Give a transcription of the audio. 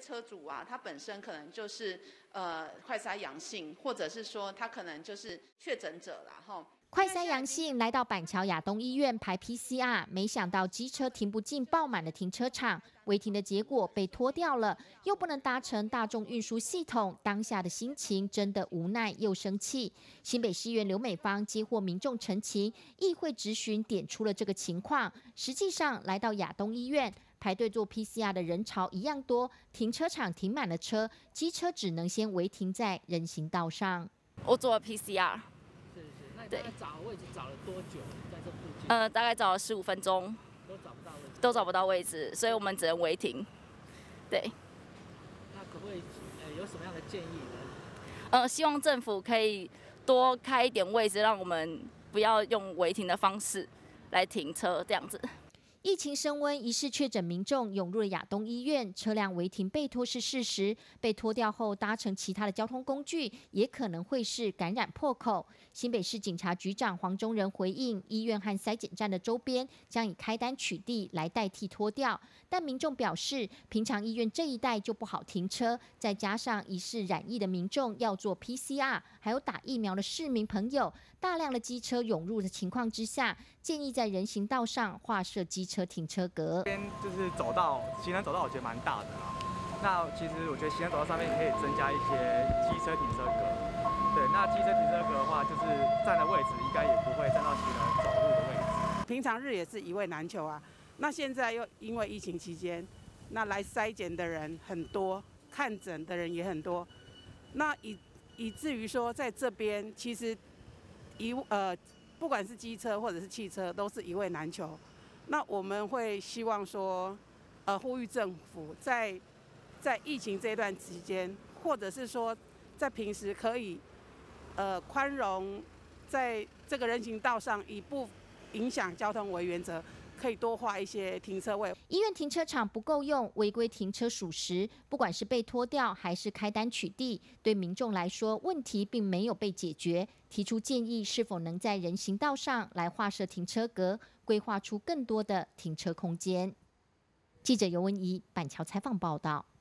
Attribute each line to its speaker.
Speaker 1: 车主啊，他本身可能就是快筛阳性，或者是说他可能就是确诊者啦，哈。
Speaker 2: 快筛阳性来到板桥亚东医院排 PCR， 没想到机车停不进爆满的停车场，违停的结果被拖掉了，又不能搭乘大众运输系统，当下的心情真的无奈又生气。新北市议员刘美芳接获民众陈情，议会质询点出了这个情况。实际上来到亚东医院排队做 PCR 的人潮一样多，停车场停满了车，机车只能先违停在人行道上。
Speaker 3: 我做了 PCR。
Speaker 4: 对，找位置找了多久？在这附近？
Speaker 3: 大概找了15分钟，都找不到位置，所以我们只能违停。对。
Speaker 4: 那可不可以有什么样的建议呢？
Speaker 3: 希望政府可以多开一点位置，让我们不要用违停的方式来停车，这样子。
Speaker 2: 疫情升温，疑似确诊民众涌入了亚东医院，车辆违停被拖是事实，被拖掉后搭乘其他的交通工具，也可能会是感染破口。新北市警察局长黄忠仁回应，医院和筛检站的周边将以开单取缔来代替拖吊，但民众表示，平常医院这一带就不好停车，再加上疑似染疫的民众要做 PCR， 还有打疫苗的市民朋友，大量的机车涌入的情况之下，建议在人行道上划设机车停车格。
Speaker 5: 这边就是行人走道，我觉得蛮大的啦。那其实我觉得行人走道上面可以增加一些机车停车格。对，那机车停车格的话，就是站的位置应该也不会站到行人走路的位置。
Speaker 6: 平常日也是一位难求啊。那现在又因为疫情期间，那来筛检的人很多，看诊的人也很多，那以至于说在这边其实不管是机车或者是汽车，都是一位难求。那我们会希望说，呼吁政府在疫情这段期间，或者是说在平时可以，宽容，在这个人行道上以不影响交通为原则，可以多划一些停车位。
Speaker 2: 医院停车场不够用，违规停车属实，不管是被拖吊还是开单取缔，对民众来说，问题并没有被解决。提出建议，是否能在人行道上来划设停车格，规划出更多的停车空间。记者尤文怡板桥采访报道。